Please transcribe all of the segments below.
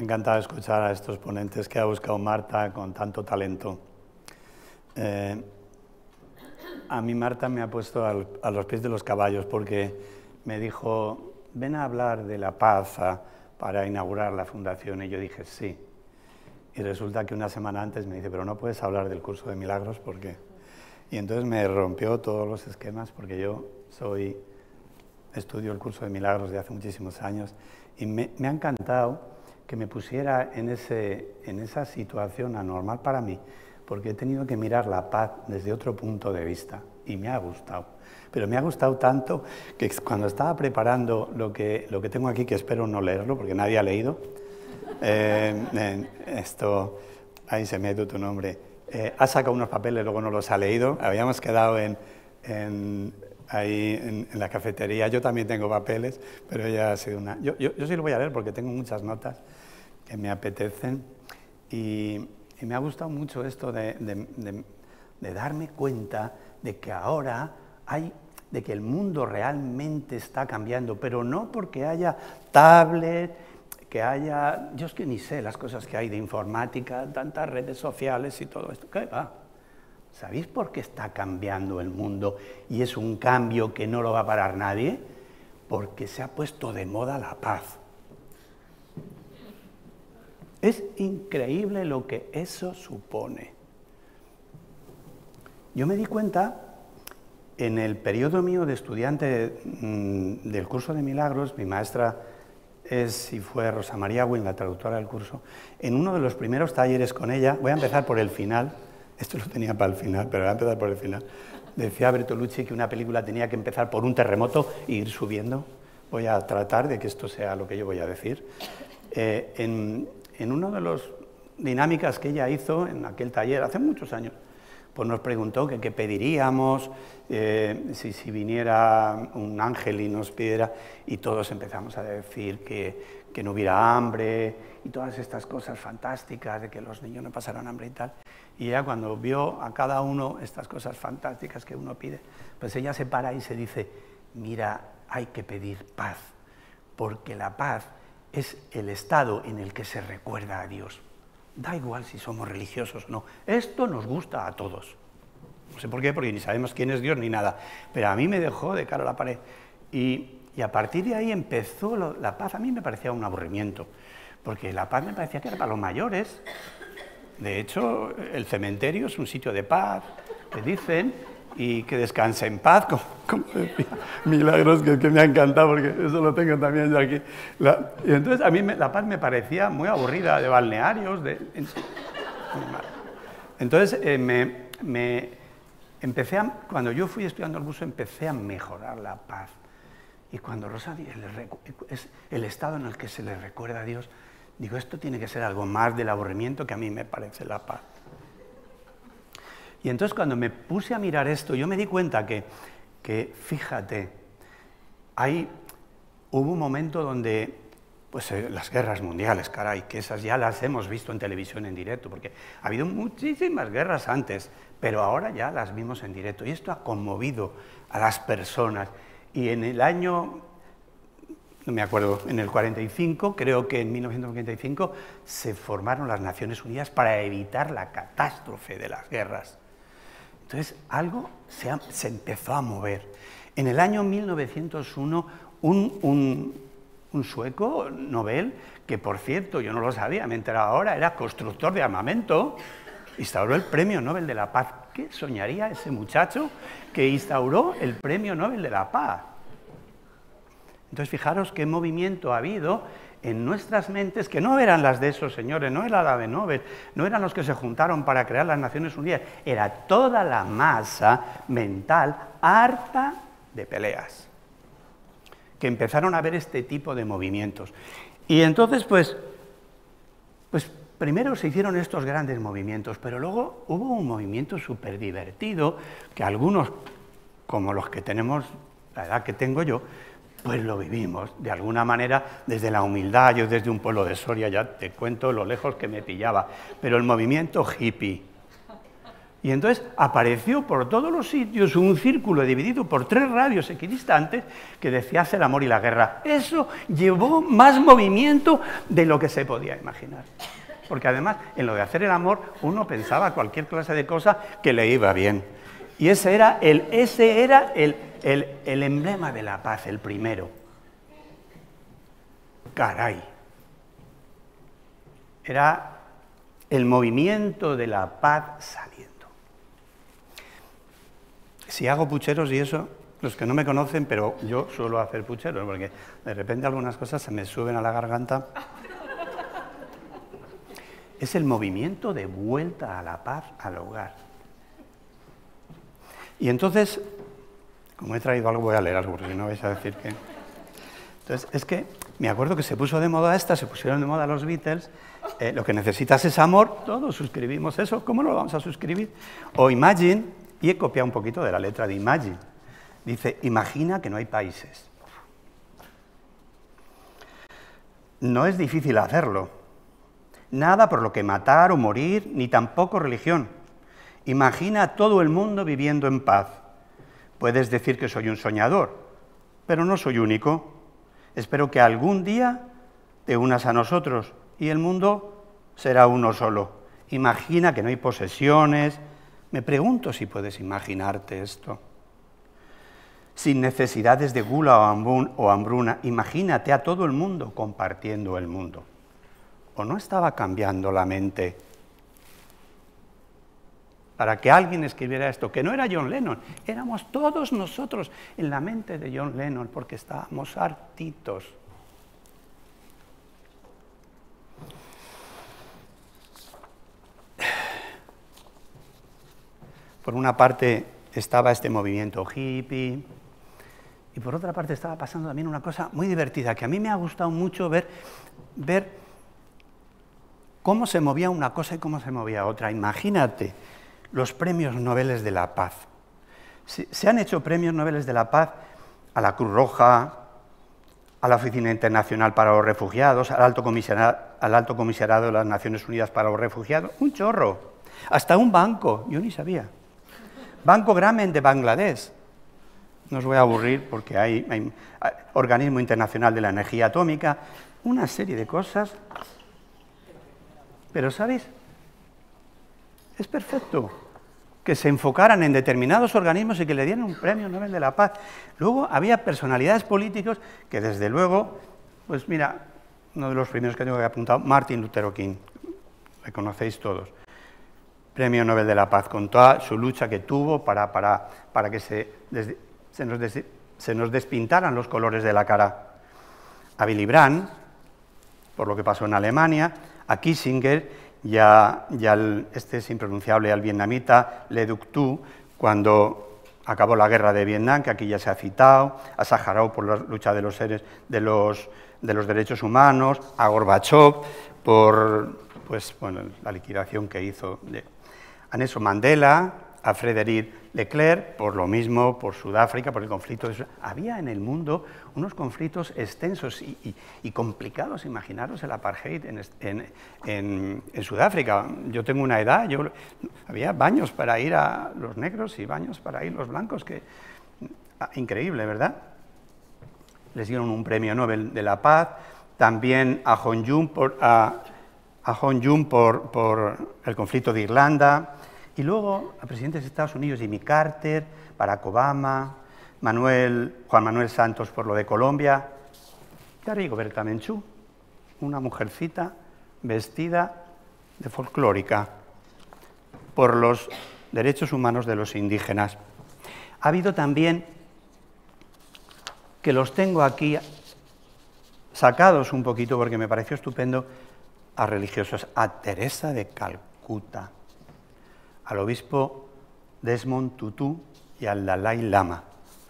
ha encantado escuchar a estos ponentes que ha buscado Marta con tanto talento. A mí Marta me ha puesto a los pies de los caballos porque me dijo, ven a hablar de la paz para inaugurar la fundación. Y yo dije, sí. Y resulta que una semana antes me dice, pero no puedes hablar del curso de milagros, ¿por qué? Y entonces me rompió todos los esquemas porque yo estudio el curso de milagros de hace muchísimos años y me ha encantado que me pusiera en esa situación anormal para mí, porque he tenido que mirar la paz desde otro punto de vista y me ha gustado. Pero me ha gustado tanto que cuando estaba preparando lo que tengo aquí, que espero no leerlo porque nadie ha leído, ahí se mete tu nombre, ha sacado unos papeles, luego no los ha leído, habíamos quedado ahí en la cafetería, yo también tengo papeles, pero ella ha sido una... Yo sí lo voy a leer porque tengo muchas notas que me apetecen y me ha gustado mucho esto de darme cuenta de que ahora de que el mundo realmente está cambiando, pero no porque haya tablet, yo es que ni sé las cosas que hay de informática, tantas redes sociales y todo esto, ¿qué va? ¿Sabéis por qué está cambiando el mundo? Y es un cambio que no lo va a parar nadie, porque se ha puesto de moda la paz. Es increíble lo que eso supone. Yo me di cuenta, en el periodo mío de estudiante del curso de milagros, mi maestra fue Rosa María Wynn, la traductora del curso, en uno de los primeros talleres con ella, voy a empezar por el final, esto lo tenía para el final, pero voy a empezar por el final, decía Bertolucci que una película tenía que empezar por un terremoto e ir subiendo. Voy a tratar de que esto sea lo que yo voy a decir. En una de las dinámicas que ella hizo en aquel taller, hace muchos años, pues nos preguntó que qué pediríamos, si viniera un ángel y nos pidiera, y todos empezamos a decir que no hubiera hambre, y todas estas cosas fantásticas, de que los niños no pasaran hambre y tal. Y ella cuando vio a cada uno estas cosas fantásticas que uno pide, pues ella se para y se dice, mira, hay que pedir paz, porque la paz es el estado en el que se recuerda a Dios. Da igual si somos religiosos o no, esto nos gusta a todos. No sé por qué, porque ni sabemos quién es Dios ni nada, pero a mí me dejó de cara a la pared. Y a partir de ahí empezó la paz. A mí me parecía un aburrimiento, porque la paz me parecía que era para los mayores. De hecho, el cementerio es un sitio de paz, que dicen, y que descanse en paz, como decía Milagros, que me ha encantado, porque eso lo tengo también yo aquí. Y entonces a mí la paz me parecía muy aburrida, de balnearios, muy mal. Entonces cuando yo fui estudiando el curso, empecé a mejorar la paz. Y cuando Rosa es el estado en el que se le recuerda a Dios, digo, esto tiene que ser algo más del aburrimiento que a mí me parece la paz. Y entonces cuando me puse a mirar esto, yo me di cuenta que fíjate, hubo un momento donde, pues las guerras mundiales, caray, que esas ya las hemos visto en televisión en directo, porque ha habido muchísimas guerras antes, pero ahora ya las vimos en directo, y esto ha conmovido a las personas. Y en el año, no me acuerdo, en el 45, creo que en 1945, se formaron las Naciones Unidas para evitar la catástrofe de las guerras. Entonces, algo se empezó a mover. En el año 1901, un sueco, Nobel, que por cierto, yo no lo sabía, me he enterado ahora, era constructor de armamento, instauró el Premio Nobel de la Paz. ¿Qué soñaría ese muchacho que instauró el Premio Nobel de la Paz? Entonces, fijaros qué movimiento ha habido en nuestras mentes, que no eran las de esos señores, no era la de Nobel, no eran los que se juntaron para crear las Naciones Unidas, era toda la masa mental harta de peleas, que empezaron a ver este tipo de movimientos. Y entonces, pues primero se hicieron estos grandes movimientos, pero luego hubo un movimiento súper divertido, que algunos, como los que tenemos la edad que tengo yo, pues lo vivimos, de alguna manera, desde la humildad. Yo desde un pueblo de Soria, ya te cuento lo lejos que me pillaba, pero el movimiento hippie, Y entonces apareció por todos los sitios un círculo dividido por 3 radios equidistantes que decía "haz el amor y la guerra". Eso llevó más movimiento de lo que se podía imaginar. Porque además, en lo de hacer el amor, uno pensaba cualquier clase de cosa que le iba bien. Y ese era el emblema de la paz, el primero. Caray. Era el movimiento de la paz saliendo. Si hago pucheros y eso, los que no me conocen, pero yo suelo hacer pucheros, porque de repente algunas cosas se me suben a la garganta. Es el movimiento de vuelta a la paz, al hogar. Y entonces, como he traído algo, voy a leer algo, porque si no vais a decir que... Entonces, es que me acuerdo que se puso de moda se pusieron de moda los Beatles, lo que necesitas es amor, todos suscribimos eso, ¿cómo no lo vamos a suscribir? O Imagine, y he copiado un poquito de la letra de Imagine. Dice, imagina que no hay países. No es difícil hacerlo. Nada por lo que matar o morir, ni tampoco religión. Imagina a todo el mundo viviendo en paz. Puedes decir que soy un soñador, pero no soy único. Espero que algún día te unas a nosotros y el mundo será uno solo. Imagina que no hay posesiones. Me pregunto si puedes imaginarte esto. Sin necesidades de gula o hambruna, imagínate a todo el mundo compartiendo el mundo. ¿O no estaba cambiando la mente para que alguien escribiera esto? Que no era John Lennon, éramos todos nosotros en la mente de John Lennon, porque estábamos hartitos. Por una parte estaba este movimiento hippie, y por otra parte estaba pasando también una cosa muy divertida, que a mí me ha gustado mucho ver cómo se movía una cosa y cómo se movía otra. Imagínate los premios Nobel de la Paz. Se han hecho premios Nobel de la Paz a la Cruz Roja, a la Oficina Internacional para los Refugiados, al Alto Comisariado de las Naciones Unidas para los Refugiados, un chorro, hasta un banco, yo ni sabía. Banco Grameen de Bangladesh. No os voy a aburrir porque hay Organismo Internacional de la Energía Atómica, una serie de cosas. Pero, ¿sabéis? Es perfecto que se enfocaran en determinados organismos y que le dieran un premio Nobel de la Paz. Luego había personalidades políticos que, desde luego, pues mira, uno de los primeros que tengo que apuntar, Martin Luther King, le conocéis todos. Premio Nobel de la Paz, con toda su lucha que tuvo para que se nos despintaran los colores de la cara. A Willy Brandt, por lo que pasó en Alemania, a Kissinger y este es impronunciable, al vietnamita Le Duc Thu, cuando acabó la guerra de Vietnam, que aquí ya se ha citado, a Sájarov por la lucha de los derechos humanos, a Gorbachev por la liquidación que hizo a Nelson Mandela, a Frédéric Leclerc, por lo mismo, por Sudáfrica, por el conflicto de Sudáfrica. Había en el mundo unos conflictos extensos y complicados. Imaginaros el apartheid en Sudáfrica. Yo tengo una edad, había baños para ir a los negros y baños para ir los blancos, increíble, ¿verdad? Les dieron un premio Nobel de la Paz, también a Hon Jun por el conflicto de Irlanda. Y luego a presidentes de Estados Unidos, Jimmy Carter, Barack Obama, Juan Manuel Santos por lo de Colombia, y Rigoberta Menchú, una mujercita vestida de folclórica por los derechos humanos de los indígenas. Ha habido también, que los tengo aquí sacados un poquito porque me pareció estupendo, a religiosos, a Teresa de Calcuta, al obispo Desmond Tutu y al Dalai Lama.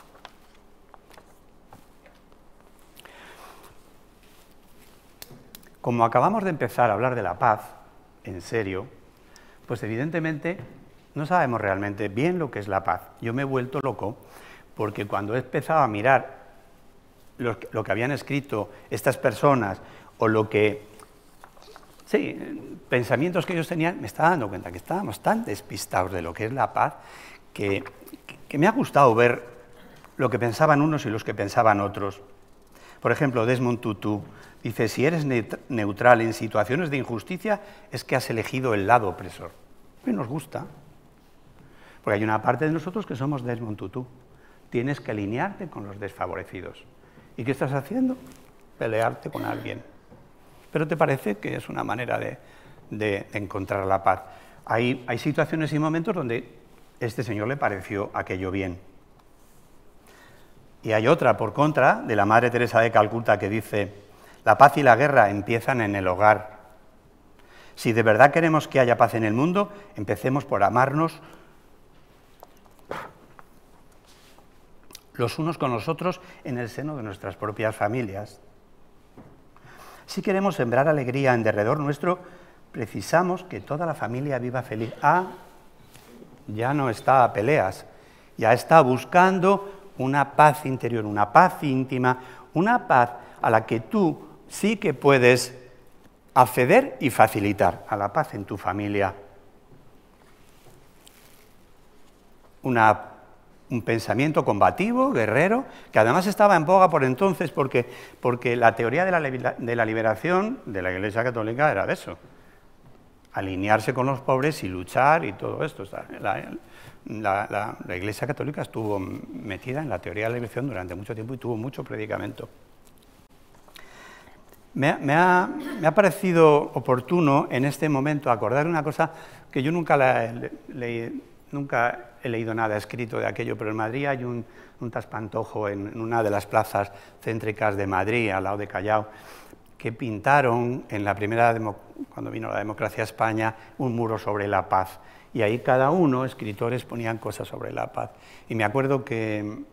Como acabamos de empezar a hablar de la paz, en serio, pues evidentemente no sabemos realmente bien lo que es la paz. Yo me he vuelto loco porque cuando he empezado a mirar lo que habían escrito estas personas o lo que sí, pensamientos que ellos tenían, me estaba dando cuenta que estábamos tan despistados de lo que es la paz que me ha gustado ver lo que pensaban unos y los que pensaban otros. Por ejemplo, Desmond Tutu dice, si eres neutral en situaciones de injusticia, es que has elegido el lado opresor. Y nos gusta, porque hay una parte de nosotros que somos Desmond Tutu. Tienes que alinearte con los desfavorecidos. ¿Y qué estás haciendo? Pelearte con alguien. Pero te parece que es una manera de encontrar la paz. Hay situaciones y momentos donde a este señor le pareció aquello bien. Y hay otra, por contra, de la Madre Teresa de Calcuta, que dice, la paz y la guerra empiezan en el hogar. Si de verdad queremos que haya paz en el mundo, empecemos por amarnos los unos con los otros en el seno de nuestras propias familias. Si queremos sembrar alegría en derredor nuestro, precisamos que toda la familia viva feliz. Ya no está a peleas, ya está buscando una paz interior, una paz íntima, una paz a la que tú sí que puedes acceder y facilitar, a la paz en tu familia. Un pensamiento combativo, guerrero, que además estaba en boga por entonces porque la teoría de la liberación de la Iglesia Católica era de eso, alinearse con los pobres y luchar y todo esto. La Iglesia Católica estuvo metida en la teoría de la liberación durante mucho tiempo y tuvo mucho predicamento. Me ha parecido oportuno en este momento acordar una cosa que yo nunca he leído nada escrito de aquello, pero en Madrid hay un traspantojo en una de las plazas céntricas de Madrid, al lado de Callao, que pintaron en la primera, cuando vino la democracia a España, un muro sobre la paz. Y ahí cada uno, escritores, ponían cosas sobre la paz. Y me acuerdo que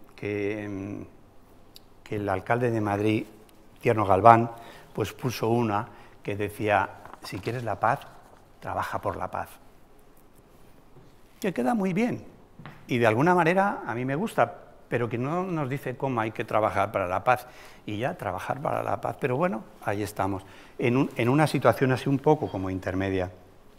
el alcalde de Madrid, Tierno Galván, pues puso una que decía, si quieres la paz, trabaja por la paz. Que queda muy bien. Y de alguna manera a mí me gusta, pero que no nos dice cómo hay que trabajar para la paz. Y ya, trabajar para la paz. Pero bueno, ahí estamos, en una situación así un poco como intermedia.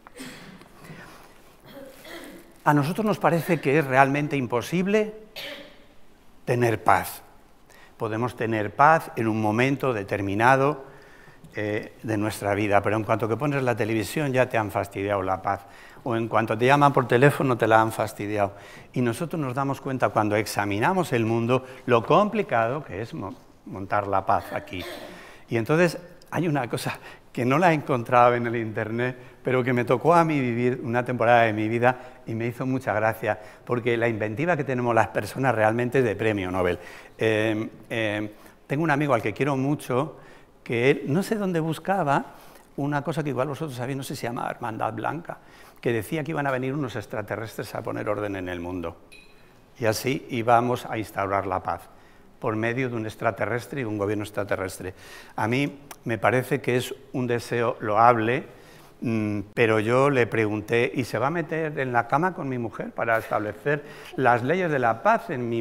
A nosotros nos parece que es realmente imposible tener paz. Podemos tener paz en un momento determinado de nuestra vida, pero en cuanto que pones la televisión ya te han fastidiado la paz, o en cuanto te llaman por teléfono te la han fastidiado. Y nosotros nos damos cuenta cuando examinamos el mundo lo complicado que es montar la paz aquí. Y entonces hay una cosa que no la he encontrado en el internet, pero que me tocó a mí vivir una temporada de mi vida y me hizo mucha gracia, porque la inventiva que tenemos las personas realmente es de premio Nobel. Tengo un amigo al que quiero mucho, que él, no sé dónde buscaba, una cosa que igual vosotros sabéis, no sé si se llama Hermandad Blanca, que decía que iban a venir unos extraterrestres a poner orden en el mundo. Y así íbamos a instaurar la paz, por medio de un extraterrestre y un gobierno extraterrestre. A mí me parece que es un deseo loable, pero yo le pregunté, ¿y se va a meter en la cama con mi mujer para establecer las leyes de la paz en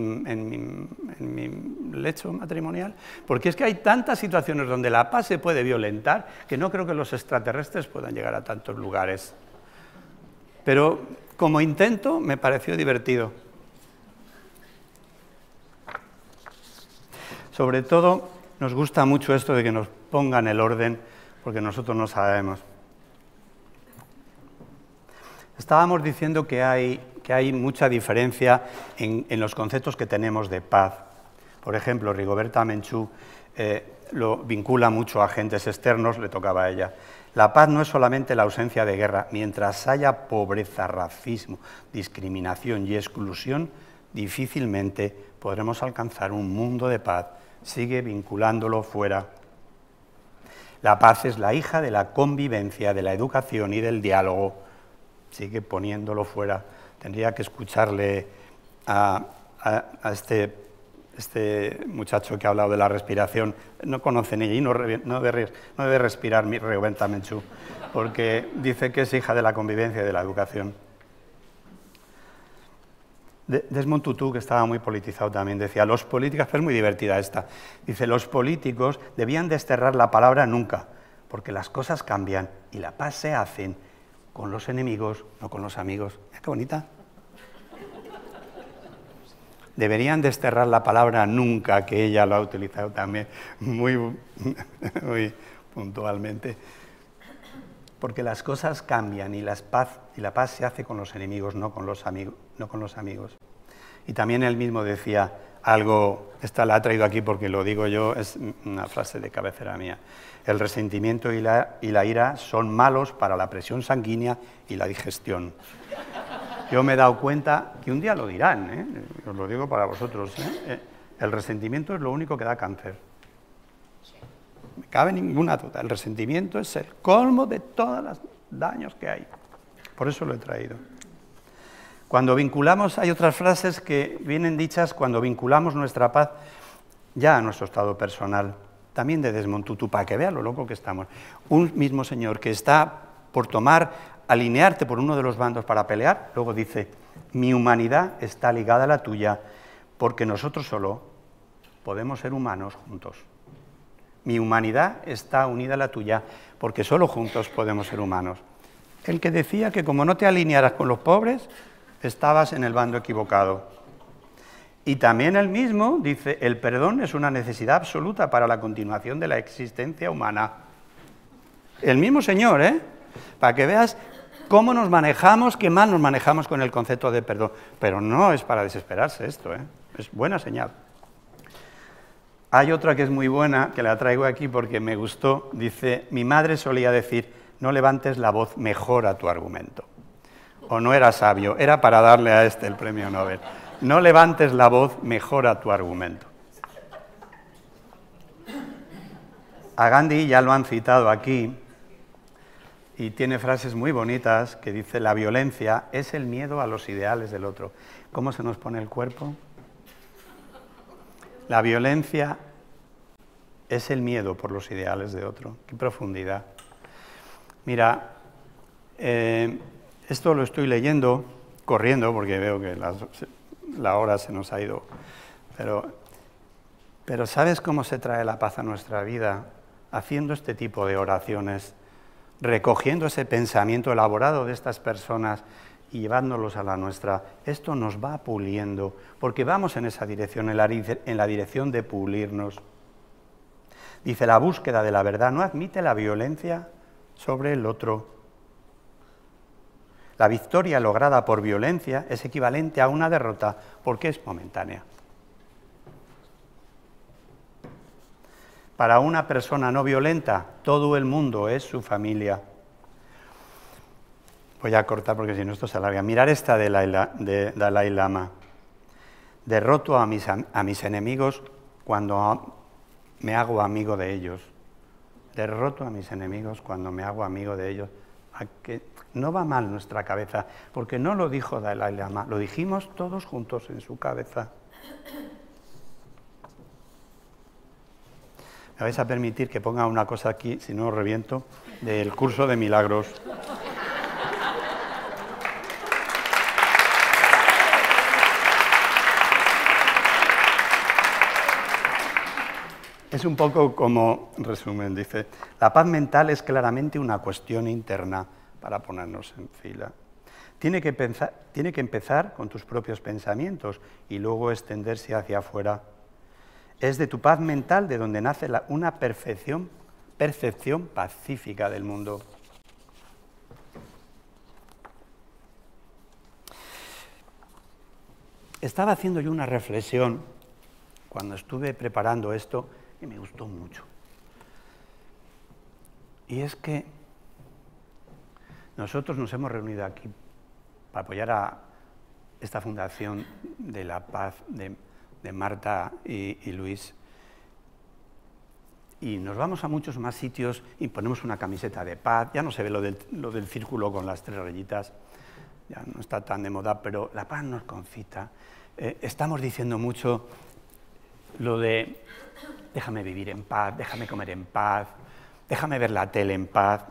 mi lecho matrimonial? Porque es que hay tantas situaciones donde la paz se puede violentar que no creo que los extraterrestres puedan llegar a tantos lugares. Pero como intento me pareció divertido. Sobre todo nos gusta mucho esto de que nos pongan el orden, porque nosotros no sabemos. Estábamos diciendo que hay mucha diferencia en los conceptos que tenemos de paz. Por ejemplo, Rigoberta Menchú lo vincula mucho a agentes externos, le tocaba a ella. La paz no es solamente la ausencia de guerra. Mientras haya pobreza, racismo, discriminación y exclusión, difícilmente podremos alcanzar un mundo de paz. Sigue vinculándolo fuera. La paz es la hija de la convivencia, de la educación y del diálogo. Sigue poniéndolo fuera. Tendría que escucharle a este muchacho que ha hablado de la respiración. No conoce ni ella y no debe respirar mi Rigoberta Menchú, porque dice que es hija de la convivencia y de la educación. Desmond Tutu, que estaba muy politizado también, decía, los políticos, pero es muy divertida esta, dice, los políticos debían desterrar la palabra nunca, porque las cosas cambian y la paz se hace con los enemigos, no con los amigos. Mira qué bonita. Deberían desterrar la palabra nunca, que ella lo ha utilizado también muy puntualmente. Porque las cosas cambian y la paz se hace con los enemigos, no con los amigos. Y también él mismo decía algo, esta la ha traído aquí porque lo digo yo, es una frase de cabecera mía. El resentimiento y la ira son malos para la presión sanguínea y la digestión. Yo me he dado cuenta que un día lo dirán, os lo digo para vosotros, el resentimiento es lo único que da cáncer. No me cabe ninguna duda, el resentimiento es el colmo de todos los daños que hay. Por eso lo he traído. Cuando vinculamos, hay otras frases que vienen dichas cuando vinculamos nuestra paz ya a nuestro estado personal, también de Desmond Tutu, para que vea lo loco que estamos. Un mismo señor que está por alinearte por uno de los bandos para pelear, luego dice, mi humanidad está ligada a la tuya porque nosotros solo podemos ser humanos juntos. Mi humanidad está unida a la tuya porque solo juntos podemos ser humanos. El que decía que como no te alinearas con los pobres, estabas en el bando equivocado. Y también él mismo dice, el perdón es una necesidad absoluta para la continuación de la existencia humana. El mismo señor, para que veas cómo nos manejamos, qué mal nos manejamos con el concepto de perdón. Pero no es para desesperarse esto, es buena señal. Hay otra que es muy buena, que la traigo aquí porque me gustó. Dice, mi madre solía decir, no levantes la voz, mejora tu argumento. O no era sabio, era para darle a este el premio Nobel. No levantes la voz, mejora tu argumento. A Gandhi ya lo han citado aquí, y tiene frases muy bonitas que dice, la violencia es el miedo a los ideales del otro. ¿Cómo se nos pone el cuerpo? La violencia es el miedo por los ideales de otro. ¡Qué profundidad! Mira, esto lo estoy leyendo corriendo porque veo que la hora se nos ha ido. Pero ¿sabes cómo se trae la paz a nuestra vida? Haciendo este tipo de oraciones, recogiendo ese pensamiento elaborado de estas personas y llevándolos a la nuestra. Esto nos va puliendo, porque vamos en esa dirección, en la dirección de pulirnos. Dice, la búsqueda de la verdad no admite la violencia sobre el otro. La victoria lograda por violencia es equivalente a una derrota porque es momentánea. Para una persona no violenta, todo el mundo es su familia. Voy a cortar porque si no esto se alarga. Mirar esta de Dalai Lama. Derroto a mis enemigos cuando me hago amigo de ellos. Derroto a mis enemigos cuando me hago amigo de ellos. No va mal nuestra cabeza, porque no lo dijo Dalai Lama, lo dijimos todos juntos en su cabeza. Me vais a permitir que ponga una cosa aquí, si no reviento, del curso de milagros. Es un poco como resumen, dice, la paz mental es claramente una cuestión interna, para ponernos en fila. Tiene que empezar con tus propios pensamientos y luego extenderse hacia afuera. Es de tu paz mental de donde nace una percepción pacífica del mundo. Estaba haciendo yo una reflexión cuando estuve preparando esto y me gustó mucho. Y es que nosotros nos hemos reunido aquí para apoyar a esta fundación de la paz de Marta y Luis. Y nos vamos a muchos más sitios y ponemos una camiseta de paz. Ya no se ve lo del círculo con las 3 rayitas, ya no está tan de moda, pero la paz nos concita. Estamos diciendo mucho lo de déjame vivir en paz, déjame comer en paz, déjame ver la tele en paz,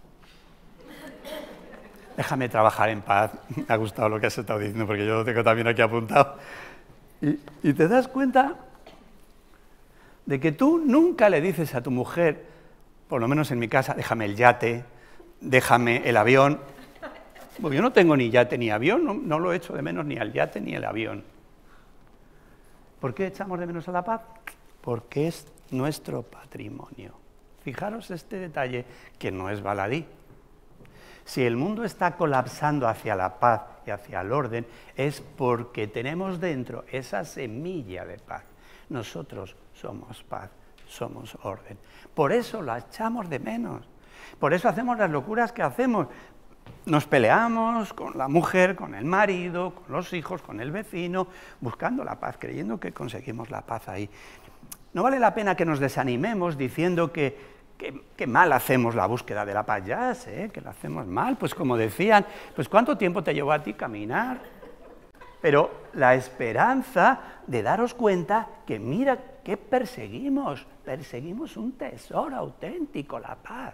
déjame trabajar en paz. Me ha gustado lo que has estado diciendo porque yo lo tengo también aquí apuntado. Y te das cuenta de que tú nunca le dices a tu mujer, por lo menos en mi casa, déjame el yate, déjame el avión. Bueno, yo no tengo ni yate ni avión, no lo echo de menos ni al yate ni el avión. ¿Por qué echamos de menos a la paz? Porque es nuestro patrimonio. Fijaros este detalle que no es baladí. Si el mundo está colapsando hacia la paz y hacia el orden, es porque tenemos dentro esa semilla de paz. Nosotros somos paz, somos orden. Por eso la echamos de menos. Por eso hacemos las locuras que hacemos. Nos peleamos con la mujer, con el marido, con los hijos, con el vecino, buscando la paz, creyendo que conseguimos la paz ahí. No vale la pena que nos desanimemos diciendo que mal hacemos la búsqueda de la paz. Ya sé que la hacemos mal, pues como decían, pues ¿cuánto tiempo te llevó a ti caminar? Pero la esperanza de daros cuenta que mira que perseguimos un tesoro auténtico, la paz.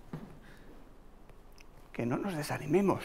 Que no nos desanimemos.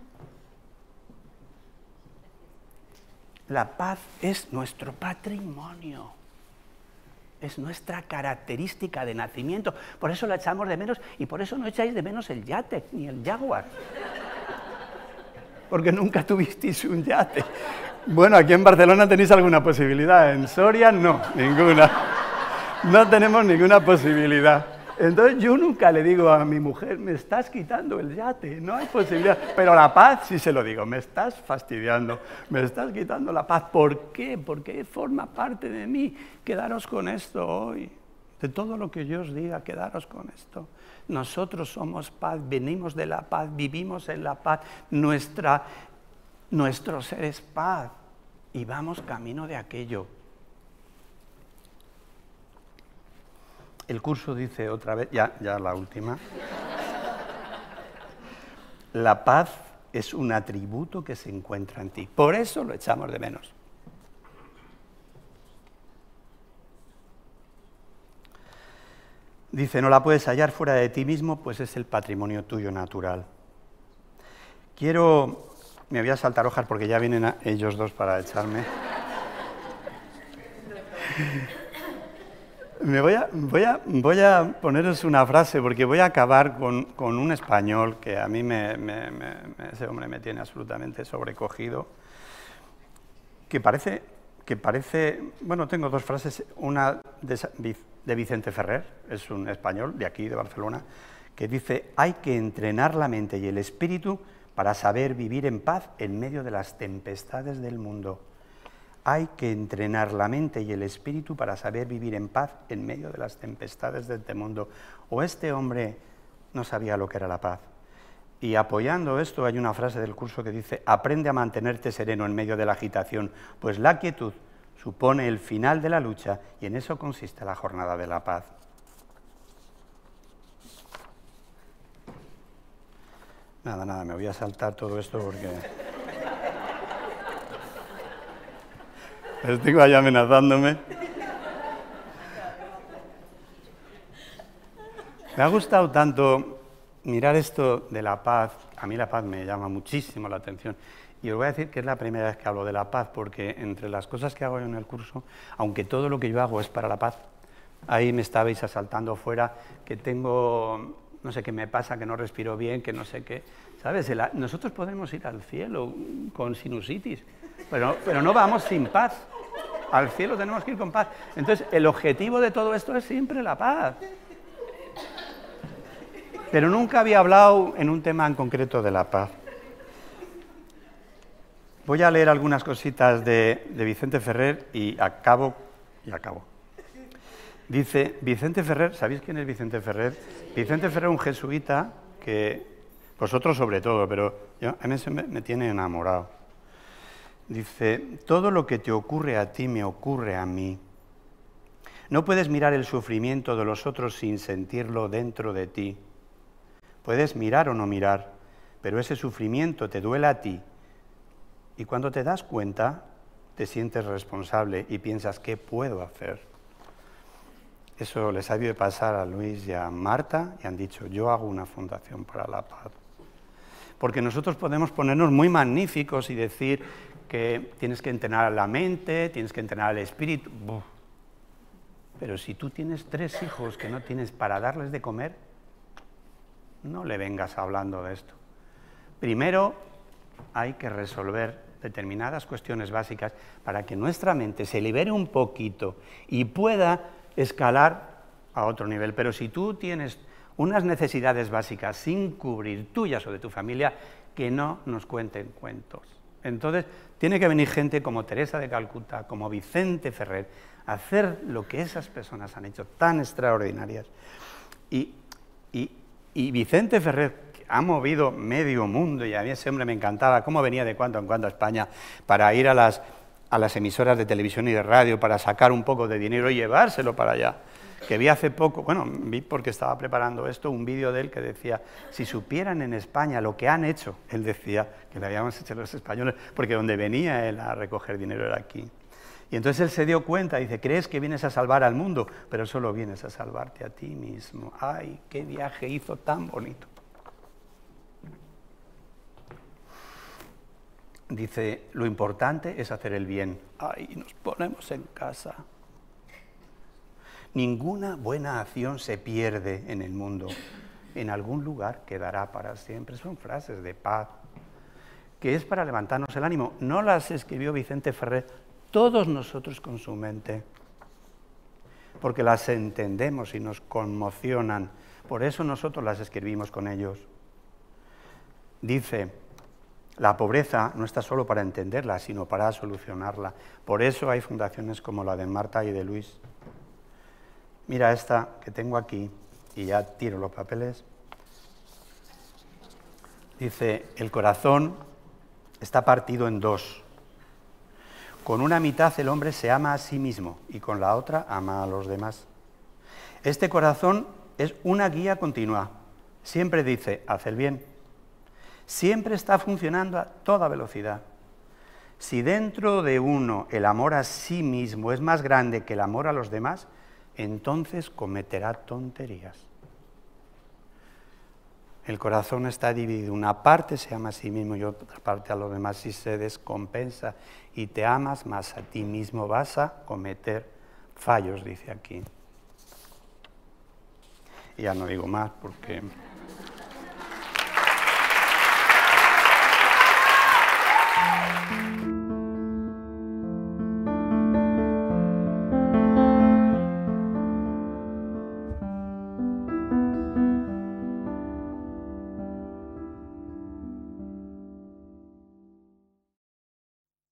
La paz es nuestro patrimonio, es nuestra característica de nacimiento. Por eso la echamos de menos y por eso no echáis de menos el yate ni el Jaguar. Porque nunca tuvisteis un yate. Bueno, aquí en Barcelona tenéis alguna posibilidad, en Soria no, ninguna. No tenemos ninguna posibilidad. Entonces yo nunca le digo a mi mujer, me estás quitando el yate, no hay posibilidad. Pero la paz sí se lo digo, me estás fastidiando, me estás quitando la paz. ¿Por qué? Porque forma parte de mí. Quedaros con esto hoy. De todo lo que yo os diga, quedaros con esto. Nosotros somos paz, venimos de la paz, vivimos en la paz. Nuestro ser es paz y vamos camino de aquello. El curso dice otra vez, ya la última, la paz es un atributo que se encuentra en ti, por eso lo echamos de menos. Dice, no la puedes hallar fuera de ti mismo, pues es el patrimonio tuyo natural. Me voy a saltar hojas porque ya vienen ellos dos para echarme. Voy a poneros una frase porque voy a acabar con un español que a mí ese hombre me tiene absolutamente sobrecogido, que parece, bueno, tengo dos frases, una de Vicente Ferrer, es un español de aquí, de Barcelona, que dice, hay que entrenar la mente y el espíritu para saber vivir en paz en medio de las tempestades del mundo. Hay que entrenar la mente y el espíritu para saber vivir en paz en medio de las tempestades de este mundo. O este hombre no sabía lo que era la paz. Y apoyando esto hay una frase del curso que dice, aprende a mantenerte sereno en medio de la agitación, pues la quietud supone el final de la lucha y en eso consiste la jornada de la paz. Nada, me voy a saltar todo esto porque... Estoy allá amenazándome. Me ha gustado tanto mirar esto de la paz. A mí la paz me llama muchísimo la atención. Y os voy a decir que es la primera vez que hablo de la paz, porque entre las cosas que hago yo en el curso, aunque todo lo que yo hago es para la paz, ahí me estabais asaltando fuera, que tengo, no sé qué me pasa, que no respiro bien, que no sé qué. ¿Sabes? Nosotros podemos ir al cielo con sinusitis, pero no vamos sin paz. Al cielo tenemos que ir con paz. Entonces, el objetivo de todo esto es siempre la paz. Pero nunca había hablado en un tema en concreto de la paz. Voy a leer algunas cositas de Vicente Ferrer y acabo. Dice, Vicente Ferrer, ¿sabéis quién es Vicente Ferrer? Vicente Ferrer, un jesuita que, vosotros sobre todo, pero a mí me tiene enamorado. Dice, todo lo que te ocurre a ti me ocurre a mí. No puedes mirar el sufrimiento de los otros sin sentirlo dentro de ti. Puedes mirar o no mirar, pero ese sufrimiento te duele a ti. Y cuando te das cuenta, te sientes responsable y piensas, ¿qué puedo hacer? Eso les ha debido pasar a Luis y a Marta y han dicho, yo hago una fundación para la paz. Porque nosotros podemos ponernos muy magníficos y decir que tienes que entrenar la mente, tienes que entrenar el espíritu. Pero si tú tienes 3 hijos que no tienes para darles de comer, no le vengas hablando de esto. Primero hay que resolver determinadas cuestiones básicas para que nuestra mente se libere un poquito y pueda escalar a otro nivel. Pero si tú tienes unas necesidades básicas sin cubrir, tuyas o de tu familia, que no nos cuenten cuentos. Entonces, tiene que venir gente como Teresa de Calcuta, como Vicente Ferrer, a hacer lo que esas personas han hecho, tan extraordinarias. Y Vicente Ferrer, que ha movido medio mundo, y a mí ese hombre me encantaba, cómo venía de cuando en cuando a España para ir a las emisoras de televisión y de radio, para sacar un poco de dinero y llevárselo para allá. Que vi hace poco, bueno, vi porque estaba preparando esto, un vídeo de él que decía, si supieran en España lo que han hecho, él decía que lo habíamos hecho los españoles, porque donde venía él a recoger dinero era aquí. Y entonces él se dio cuenta, dice, crees que vienes a salvar al mundo, pero solo vienes a salvarte a ti mismo. ¡Ay, qué viaje hizo tan bonito! Dice, lo importante es hacer el bien. ¡Ay, nos ponemos en casa! Ninguna buena acción se pierde en el mundo. En algún lugar quedará para siempre. Son frases de paz, que es para levantarnos el ánimo. No las escribió Vicente Ferrer, todos nosotros con su mente, porque las entendemos y nos conmocionan. Por eso nosotros las escribimos con ellos. Dice, la pobreza no está solo para entenderla, sino para solucionarla. Por eso hay fundaciones como la de Marta y de Luis. Mira esta que tengo aquí, y ya tiro los papeles. Dice, el corazón está partido en dos. Con una mitad el hombre se ama a sí mismo y con la otra ama a los demás. Este corazón es una guía continua. Siempre dice, haz el bien. Siempre está funcionando a toda velocidad. Si dentro de uno el amor a sí mismo es más grande que el amor a los demás, entonces cometerá tonterías. El corazón está dividido, una parte se ama a sí mismo y otra parte a los demás. Si se descompensa y te amas más a ti mismo, vas a cometer fallos, dice aquí. Y ya no digo más porque...